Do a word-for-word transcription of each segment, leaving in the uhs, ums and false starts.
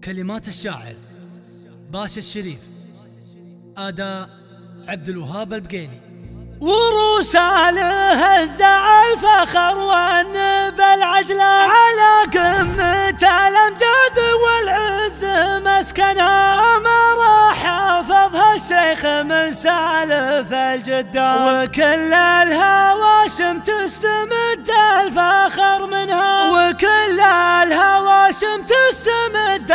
كلمات الشاعر باشا الشريف، أداء عبد الوهاب البقيلي. ورساله الزعل فخر والنب العدل على قمة الأمجاد والعز مسكنها، ما راح حافظها الشيخ من سالف الجدة، وكل الهواشم تستمد الفخر منها، وكل الهواشم تستمد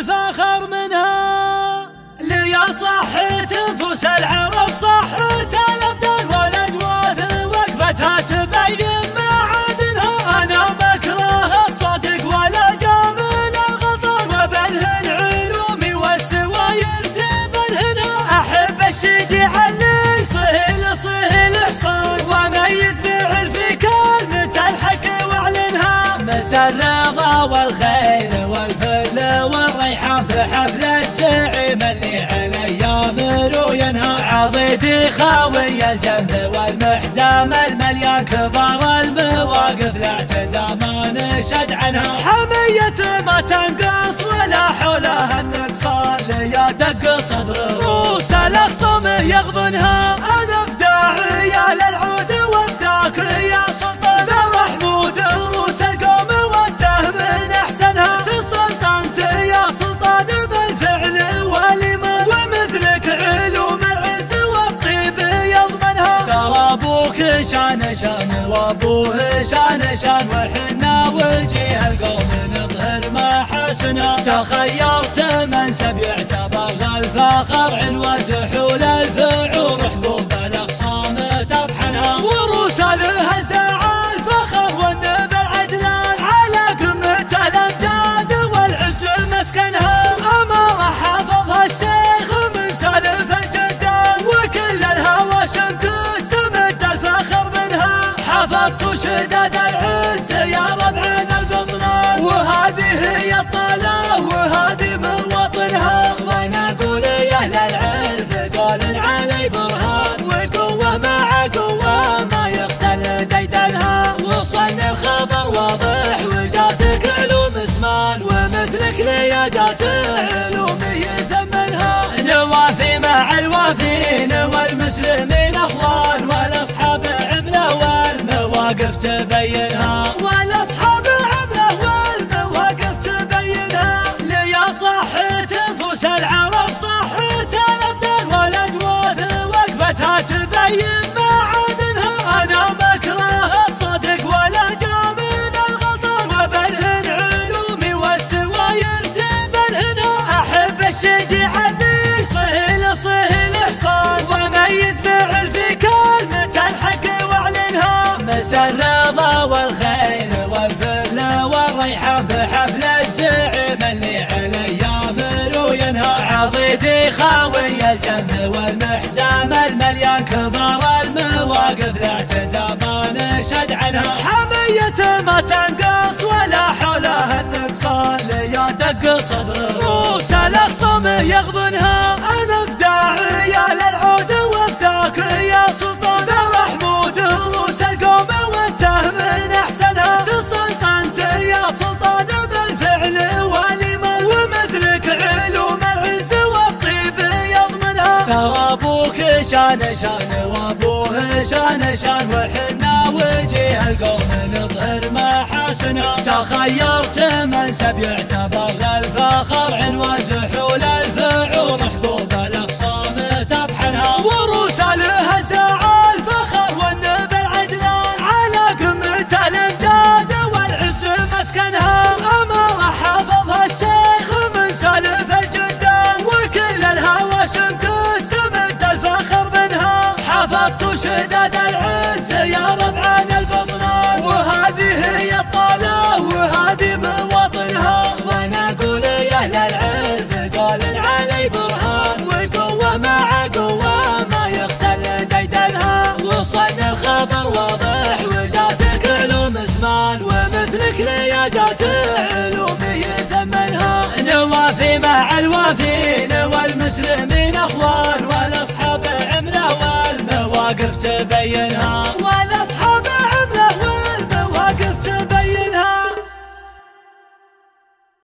الفخر منها. ليا صحة تنفس العرب، صحة الأبدان والأجواد، وقفتها تبين معادنها. أنا مكره الصدق ولا جامل الغلطان، وبلهن علومي والسواير تبلهنها. أحب الشجاع اللي صهل صهل إحصان، وميز بعرفي كلمة الحق واعلنها. مسا الرضا والخير والفل والريحان في حفل الشعيم اللي على يامر وينهى. عضيدي خاوي الجنب والمحزام المليان، كبار المواقف لا تزامان شد عنها. حمية ما تنقص ولا حولها النقصان، ليا دق صدر روس الأخصام يغبنها. أنا فداعي للعود وفداك يا سلطان، ذا محمود روس القوم وانته من أحسنها. تسلطنت يا سلطان بالفعل والإيمان، ومثلك علوم العز والطيب يضمنها. ترى أبوك شان شان وأبوه شان شان، وحنا وجيه القوم نظهر محاسنها. تخيرت منسب يعتبر للفخر عنوان، زحول الفعور حبوب الأخصام تطحنها. ورسالها الزعل فخر والنب العدلان، على قمة الأمجاد والعز مسكنها. أمر حافظها الشيخ من سالف الجدان، وكل الهواشم تستمد الفخر منها. حفظت شداد العز يا ربعنا البطنان، وهذه هي الطالة وهذه مواطنها. وانا اقول يا اهل العرف قول علي برهان، وقوة مع قوة ما يختل ديدنها. وصلني الخبر واضح وجاتك علوم اسمان، ومثلك ليادات علوم يثمنها. نوافي مع الوافين والمسلمين اخوان، والاصحاب عمله والمواقف تبينها. والاصحاب عمله والمواقف تبينها. ليا صحة تنفس العرب، صحة الابدان والاجواد، وقفتها تبين معادنها. انا مكره الصدق ولا جامل الغلطان، وبلهن علومي والسواير تبلهنها. احب الشجاع اللي صهل صهل إحصان، وميز بعرفي كلمة الحق واعلنها. مسا الرضا والخير والفل والريحان في حفل الزعيم اللي على يامر وينهى. عضيدي خاوي الجنب والمحزام المليان، كبار المواقف لا تزامان شد عنها. حمية ما تنقص ولا حولها النقصان، ليا دق صدر روس الأخصام يغبنها. أنا فداعي للعود وفداك يا سلطان، ذا محمود روس القوم وانته من أحسنها. تسلطنت يا سلطان بالفعل والإيمان، ومثلك علوم العز والطيب يضمنها. ترى أبوك شان شان وأبوه شان شان، وحنا وجيه القوم نظهر محاسنها. تخيرت منسب يعتبر للفخر عنوان، زحول الفعور حبوب الأخصام تطحنها. ورسالها الزعل فخر والنب العدلان، على قمة الأمجاد والعز مسكنها. أمر حافظها الشيخ من سالف الجدان، وكل الهواشم تستمد الفخر منها. حفظت شداد العز يا ربعنا البطنان، وهذه هي الطالة وهذه مواطنها. وانا اقول يا اهل العرف قول علي برهان، وقوة مع قوة ما يختل ديدنها. وصلني الخبر واضح وجاتك علوم اسمان، ومثلك ليادات علوم يثمنها. نوافي مع الوافين والمسلمين اخوان، والاصحاب عمله والمواقف تبينها.